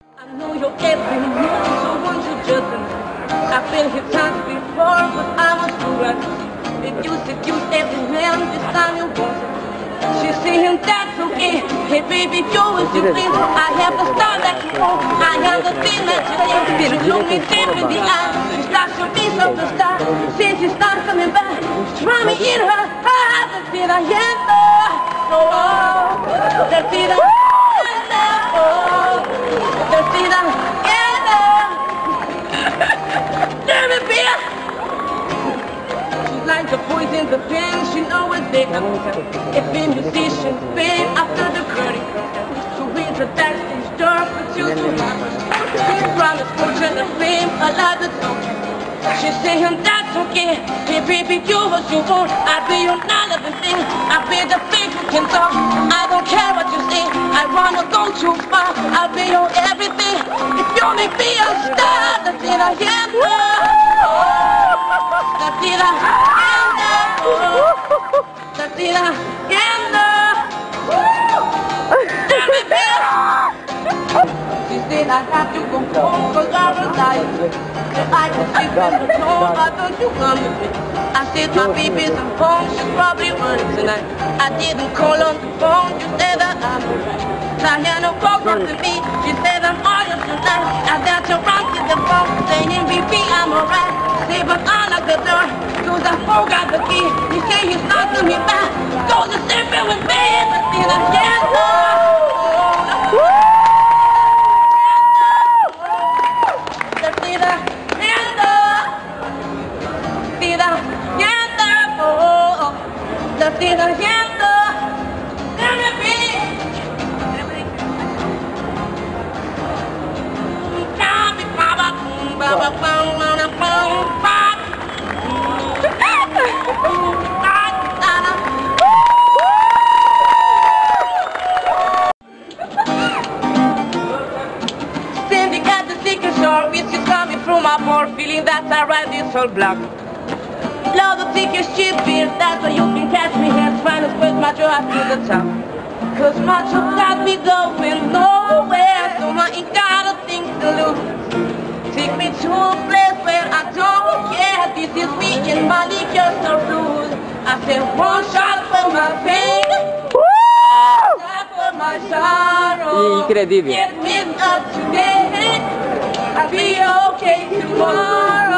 I know your every move, so won't you just I've been here times before, but I was too right. If you seduce every man, this time you won't. She's saying that's okay. Hey baby, do as you please. I have the star that you own. I have the thing that you need. She look me deep in the eye. She starts to be so the star. Since she's not coming back, try me in her eyes. That's it, I am oh, that's it, I that's it, I damn it, bitch. She's like the poison, the pain. She know it's big. If a musician fame after the curtain, to read the backstage door for you to have. She's promised fortune and fame, a lot of talk. She's saying that's okay. Hey baby, do what you want. I'll be your non-living thing. I'll be the thing who can talk. I don't care what you say. I wanna go too far. I'll be your everything. If you make me a star, that's it, I am. That's it, I am. That's it, I am. She said I have to go home cause I was lying. I can sleep in the cold, why don't you come with me? I said my baby's at home, she's probably working tonight. I didn't call on the phone, you said that I'm alright. Diana walked up to me, she said I'm all yours tonight. I got to run to the phone, saying baby I'm alright. Say but I locked the door, cause I forgot the key. He said he's knocking me back, go to sleep with me, but then I can't go. Estoy haciendo Cindy got the secret shore, which is coming through my pore, feeling that I ride this whole block. Love the thickest cheap beer, that's why you can catch me here trying to squirt my jaw to the top. Cause my truck got me going nowhere, so I ain't got a thing to lose. Take me to a place where I don't care, this is me and my liquor so rude. I said one shot for my pain, one shot for my sorrow. Incredibile. Get me up today, I'll be okay tomorrow.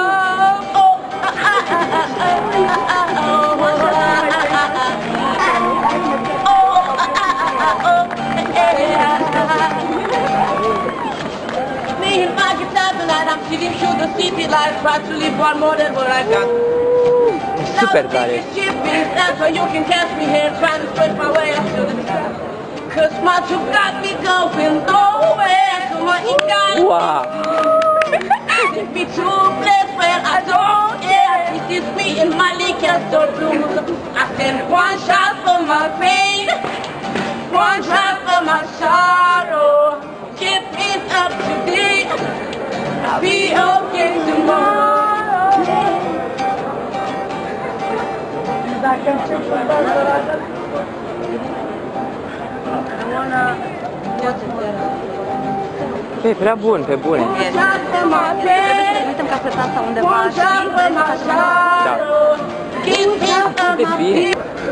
Me and my guitar tonight, I'm sitting through the city lights, try to live one more than what I got. Super tare. That's why you can catch me here trying to spread my way up to the top. Cause my truck got me going nowhere, so I ain't got Wow. Take me to a place where I don't care. This is me and my liquor store blues. I send one shot for my pain, one shot for my sorrow. Get me up today, I'll be okay tomorrow. Pe prea bun, pe bune. Uităm ca pretanța undeva și Da. De bine.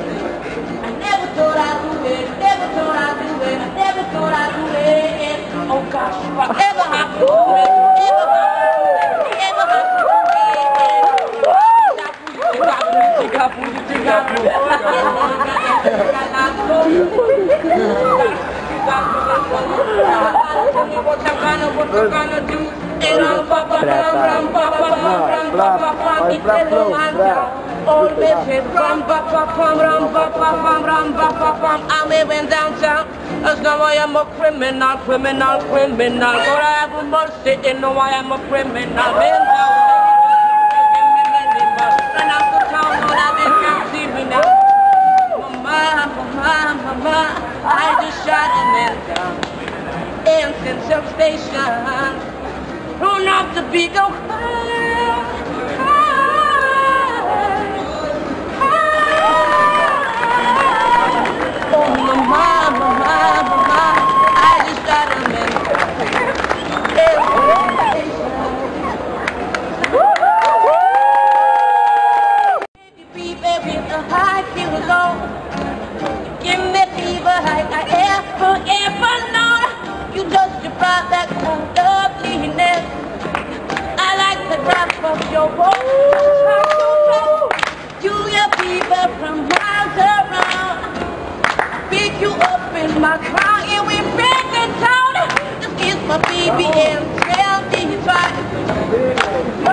I'm living downtown. That's not why I'm a criminal. But I have mercy, you know I am a criminal. Been down, run out the town, all I did can't see me now. Mama, I just shot a man down in Central Station. Run up the beat, go oh, mama, I just shot a man down. drop that loveliness. I like the drop of your voice. You your people from miles around. Pick you up in my car and we back in town. Just kiss my baby and tell me he's right.